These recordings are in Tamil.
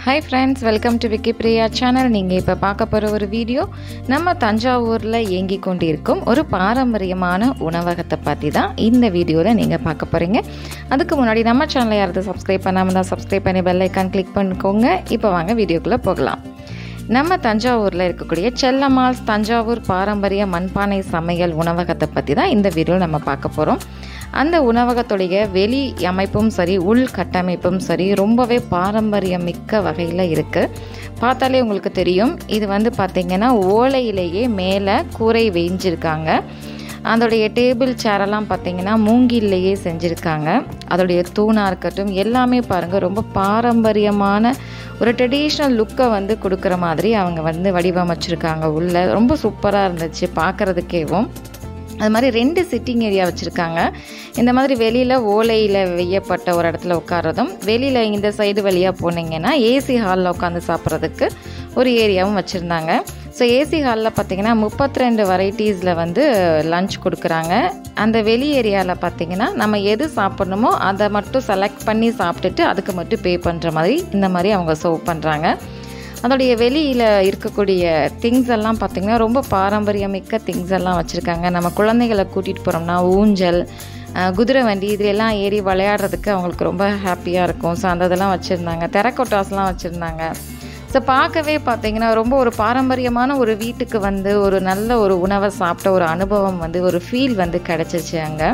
Hi friends, welcome to Vicky Priya channel. நீங்கள் இப்போ பார்க்க போகிற ஒரு வீடியோ நம்ம தஞ்சாவூரில் இயங்கி கொண்டிருக்கும் ஒரு பாரம்பரியமான உணவகத்தை பற்றி தான் இந்த வீடியோவில் நீங்கள் பார்க்க போகிறீங்க. அதுக்கு முன்னாடி நம்ம சேனலை யாராவது சப்ஸ்கிரைப் பண்ணாமல் தான் சப்ஸ்கிரைப் பண்ணி பெல் ஐக்கான் கிளிக் பண்ணிக்கோங்க. இப்போ வாங்க வீடியோக்குள்ளே போகலாம். நம்ம தஞ்சாவூரில் இருக்கக்கூடிய செல்லம்மாள் தஞ்சாவூர் பாரம்பரிய மண்பானை சமையல் உணவகத்தை பற்றி தான் இந்த வீடியோ நம்ம பார்க்க போகிறோம். அந்த உணவகத்துடைய வெளி அமைப்பும் சரி உள் கட்டமைப்பும் சரி ரொம்பவே பாரம்பரியம் மிக்க வகையில் இருக்குது. பார்த்தாலே உங்களுக்கு தெரியும். இது பார்த்திங்கன்னா ஓலையிலேயே மேலே கூரை வேஞ்சிருக்காங்க. அதோடைய டேபிள் சேரெல்லாம் பார்த்திங்கன்னா மூங்கிலேயே செஞ்சுருக்காங்க. அதோடைய தூணாக இருக்கட்டும் எல்லாமே பாருங்கள் ரொம்ப பாரம்பரியமான ஒரு ட்ரெடிஷ்னல் லுக்கை கொடுக்குற மாதிரி அவங்க வடிவமைச்சிருக்காங்க. உள்ள ரொம்ப சூப்பராக இருந்துச்சு பார்க்குறதுக்கேவும். அது மாதிரி 2 சிட்டிங் ஏரியா வச்சுருக்காங்க. இந்த மாதிரி வெளியில் ஓலையில் வெய்யப்பட்ட ஒரு இடத்துல உட்காரதும், வெளியில் இந்த சைடு வழியாக போனீங்கன்னா ஏசி ஹாலில் உட்காந்து சாப்பிட்றதுக்கு ஒரு ஏரியாவும் வச்சுருந்தாங்க. ஸோ ஏசி ஹாலில் பார்த்திங்கன்னா 32 வெரைட்டிஸில் லன்ச் கொடுக்குறாங்க. அந்த வெளி ஏரியாவில் பார்த்திங்கன்னா நம்ம எது சாப்பிட்ணுமோ அதை மட்டும் செலக்ட் பண்ணி சாப்பிட்டுட்டு அதுக்கு மட்டும் பே பண்ணுற மாதிரி இந்த மாதிரி அவங்க சர்வ் பண்ணுறாங்க. அதோடைய வெளியில் இருக்கக்கூடிய திங்ஸ் எல்லாம் பார்த்திங்கன்னா ரொம்ப பாரம்பரியமிக்க திங்ஸ் எல்லாம் வச்சுருக்காங்க. நம்ம குழந்தைகளை கூட்டிகிட்டு போகிறோம்னா ஊஞ்சல், குதிரை வண்டி இதிலெல்லாம் ஏறி விளையாடுறதுக்கு அவங்களுக்கு ரொம்ப ஹாப்பியாக இருக்கும். ஸோ அந்த இதெல்லாம் வச்சுருந்தாங்க. தெரக்கோட்டாஸ்லாம் வச்சுருந்தாங்க. ஸோ பார்க்கவே பார்த்திங்கன்னா ரொம்ப ஒரு பாரம்பரியமான ஒரு வீட்டுக்கு ஒரு நல்ல ஒரு உணவை சாப்பிட்ட ஒரு அனுபவம் ஒரு ஃபீல் கிடச்சிச்சு அங்கே.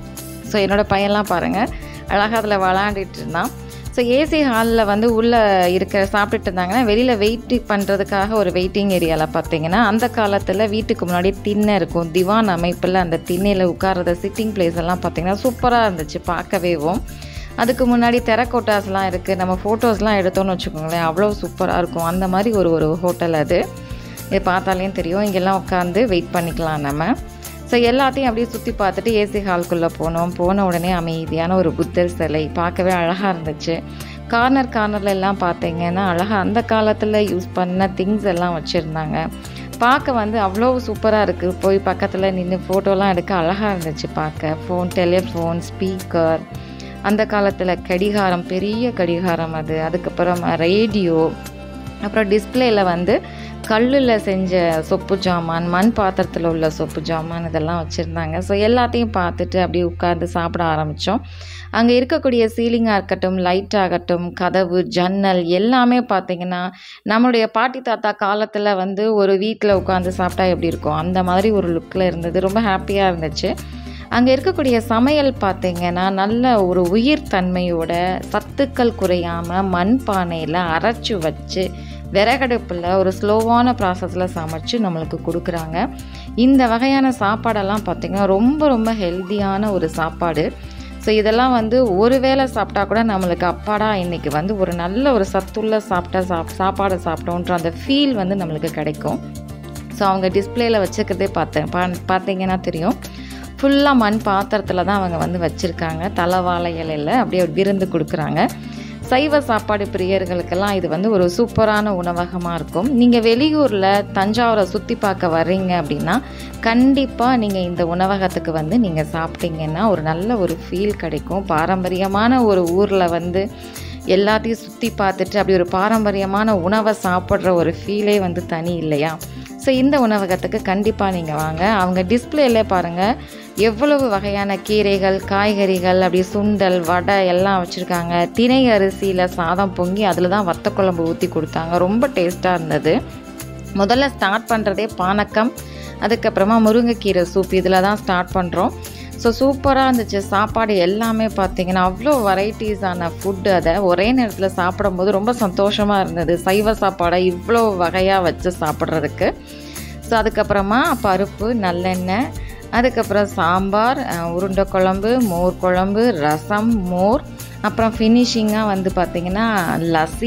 ஸோ என்னோடய பையன்லாம் பாருங்கள் அழகாக அதில் விளாண்டுட்டு இருந்தான். ஸோ ஏசி ஹாலில் உள்ளே சாப்பிட்டுட்டு இருந்தாங்கன்னா வெளியில் வெயிட் பண்ணுறதுக்காக ஒரு வெயிட்டிங் ஏரியாவில் பார்த்திங்கன்னா அந்த காலத்தில் வீட்டுக்கு முன்னாடி திண்ணை இருக்கும். திவான் அமைப்பில் அந்த திண்ணையில் உட்கார்றத சிட்டிங் பிளேஸ் எல்லாம் பார்த்திங்கன்னா சூப்பராக இருந்துச்சு பார்க்கவேவும். அதுக்கு முன்னாடி தெரக்கோட்டாஸ்லாம் இருக்குது. நம்ம ஃபோட்டோஸ்லாம் எடுத்தோன்னு வச்சுக்கோங்களேன் அவ்வளோ சூப்பராக இருக்கும். அந்த மாதிரி ஒரு ஹோட்டல் அது. இது பார்த்தாலேயும் தெரியும். இங்கெல்லாம் உட்காந்து வெயிட் பண்ணிக்கலாம் நம்ம. ஸோ எல்லாத்தையும் அப்படியே சுற்றி பார்த்துட்டு ஏசி ஹால்குள்ளே போன உடனே அமைதியான ஒரு புத்தர் சிலை பார்க்கவே அழகாக இருந்துச்சு. கார்னரில் எல்லாம் பார்த்தீங்கன்னா அழகாக அந்த காலத்தில் யூஸ் பண்ண திங்ஸ் எல்லாம் வச்சுருந்தாங்க. பார்க்க அவ்வளோ சூப்பராக இருக்குது. போய் பக்கத்தில் நின்று ஃபோட்டோலாம் எடுக்க அழகாக இருந்துச்சு பார்க்க. டெலிஃபோன், ஸ்பீக்கர், அந்த காலத்தில் கடிகாரம், பெரிய கடிகாரம் அது, அதுக்கப்புறம் ரேடியோ, அப்புறம் டிஸ்பிளேயில் கல்லில் செஞ்ச சொப்பு ஜாமான், மண் பாத்திரத்தில் உள்ள சொப்பு ஜாமான் இதெல்லாம் வச்சுருந்தாங்க. ஸோ எல்லாத்தையும் பார்த்துட்டு அப்படியே உட்காந்து சாப்பிட ஆரம்பித்தோம். அங்கே இருக்கக்கூடிய சீலிங்காக இருக்கட்டும், லைட் ஆகட்டும், கதவு, ஜன்னல் எல்லாமே பார்த்திங்கன்னா நம்மளுடைய பாட்டி தாத்தா காலத்தில் ஒரு வீட்டில் உட்காந்து சாப்பிட்டா எப்படி இருக்கும் அந்த மாதிரி ஒரு லுக்கில் இருந்தது. ரொம்ப ஹாப்பியாக இருந்துச்சு. அங்கே இருக்கக்கூடிய சமையல் பார்த்திங்கன்னா நல்ல ஒரு உயிர் தன்மையோட சத்துக்கள் குறையாமல் மண் பானையில் அரைச்சி வச்சு விறகடுப்பில் ஒரு ஸ்லோவான ப்ராசஸில் சமைச்சு நம்மளுக்கு கொடுக்குறாங்க. இந்த வகையான சாப்பாடெல்லாம் பார்த்திங்கன்னா ரொம்ப ரொம்ப ஹெல்த்தியான ஒரு சாப்பாடு. ஸோ இதெல்லாம் ஒரு வேளை சாப்பிட்டா கூட நம்மளுக்கு அப்பாடா இன்றைக்கி ஒரு நல்ல ஒரு சத்துள்ள சாப்பாடை சாப்பிட்டோன்ற அந்த ஃபீல் நம்மளுக்கு கிடைக்கும். ஸோ அவங்க டிஸ்பிளேயில் வச்சுக்கிறதே பார்த்தீங்கன்னா தெரியும். ஃபுல்லாக மண் பாத்திரத்தில் தான் அவங்க வச்சுருக்காங்க. தலைவாழை இலையில் அப்படியே விருந்து கொடுக்குறாங்க. சைவ சாப்பாடு பிரியர்களுக்கெல்லாம் இது ஒரு சூப்பரான உணவகமாக இருக்கும். நீங்கள் வெளியூரில் தஞ்சாவூரை சுற்றி பார்க்க வர்றீங்க அப்படின்னா கண்டிப்பாக நீங்கள் இந்த உணவகத்துக்கு நீங்கள் சாப்பிட்டீங்கன்னா ஒரு நல்ல ஒரு ஃபீல் கிடைக்கும். பாரம்பரியமான ஒரு ஊரில் எல்லாத்தையும் சுற்றி பார்த்துட்டு அப்படி ஒரு பாரம்பரியமான உணவை சாப்பிட்ற ஒரு ஃபீலே தனி இல்லையா? ஸோ இந்த உணவகத்துக்கு கண்டிப்பாக நீங்கள் வாங்க. அவங்க டிஸ்பிளேல பாருங்கள் எவ்வளவு வகையான கீரைகள், காய்கறிகள், அப்படியே சுண்டல், வடை எல்லாம் வச்சுருக்காங்க. திணை அரிசியில் சாதம் பொங்கி அதில் தான் வத்த குழம்பு ஊற்றி கொடுத்தாங்க. ரொம்ப டேஸ்ட்டாக இருந்தது. முதல்ல ஸ்டார்ட் பண்ணுறதே பானக்கம், அதுக்கப்புறமா முருங்கைக்கீரை சூப் இதில் தான் ஸ்டார்ட் பண்ணுறோம். ஸோ சூப்பராக இருந்துச்சு. சாப்பாடு எல்லாமே பார்த்திங்கன்னா அவ்வளோ வெரைட்டிஸான ஃபுட்டு. அதை ஒரே நேரத்தில் சாப்பிடும்போது ரொம்ப சந்தோஷமாக இருந்தது. சைவ சாப்பாடை இவ்வளோ வகையாக வச்சு சாப்பிட்றதுக்கு. ஸோ அதுக்கப்புறமா பருப்பு, நல்லெண்ணெய், அதுக்கப்புறம் சாம்பார், உருண்டை குழம்பு, மோர் குழம்பு, ரசம், மோர், அப்புறம் ஃபினிஷிங்காக பார்த்திங்கன்னா லஸ்ஸி,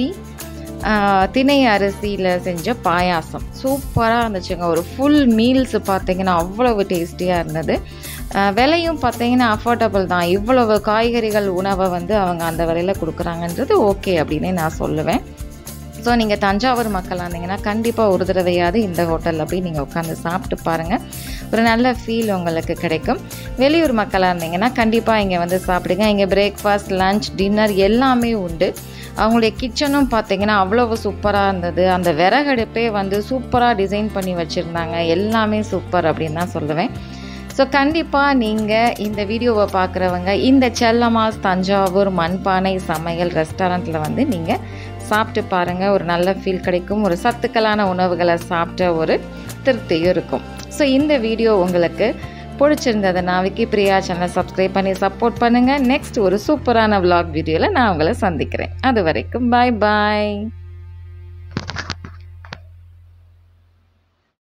திணை அரிசியில் செஞ்ச பாயாசம் சூப்பராக இருந்துச்சுங்க. ஒரு ஃபுல் மீல்ஸ் பார்த்திங்கன்னா அவ்வளவு டேஸ்டியாக இருந்தது. விலையும் பார்த்திங்கன்னா அஃபோர்டபுள் தான். இவ்வளவு காய்கறிகள் உணவை அவங்க அந்த விலையில் கொடுக்குறாங்கன்றது ஓகே அப்படின்னே நான் சொல்லுவேன். ஸோ நீங்கள் தஞ்சாவூர் மக்களாக இருந்தீங்கன்னா கண்டிப்பாக ஒரு தடவையாவது இந்த ஹோட்டலில் போய் நீங்கள் உட்காந்து சாப்பிட்டு பாருங்கள். ஒரு நல்ல ஃபீல் உங்களுக்கு கிடைக்கும். வெளியூர் மக்களாக இருந்தீங்கன்னா கண்டிப்பாக இங்கே சாப்பிடுங்க. இங்கே பிரேக்ஃபாஸ்ட், லன்ச், டின்னர் எல்லாமே உண்டு. அவங்களுடைய கிச்சனும் பார்த்திங்கன்னா அவ்வளவு சூப்பராக இருந்தது. அந்த விறகடுப்பே வந்து சூப்பராக டிசைன் பண்ணி வச்சுருந்தாங்க. எல்லாமே சூப்பர் அப்படின்னு தான் சொல்லுவேன். ஸோ கண்டிப்பாக நீங்கள் இந்த வீடியோவை பார்க்குறவங்க இந்த செல்லம்மாள் தஞ்சாவூர் மண்பானை சமையல் ரெஸ்டாரண்ட்டில் வந்து நீங்கள் சாப்பிட்டு பாருங்கள். ஒரு நல்ல ஃபீல் கிடைக்கும். ஒரு சத்துக்களான உணவுகளை சாப்பிட்ட ஒரு திருப்தியும் இருக்கும். ஸோ இந்த வீடியோ உங்களுக்கு பிடிச்சிருந்ததுன்னா விக்கி பிரியா சேனலை சப்ஸ்கிரைப் பண்ணி சப்போர்ட் பண்ணுங்கள். நெக்ஸ்ட் ஒரு சூப்பரான vlog வீடியோவில் நான் உங்களை சந்திக்கிறேன். அது வரைக்கும் பாய் பாய்.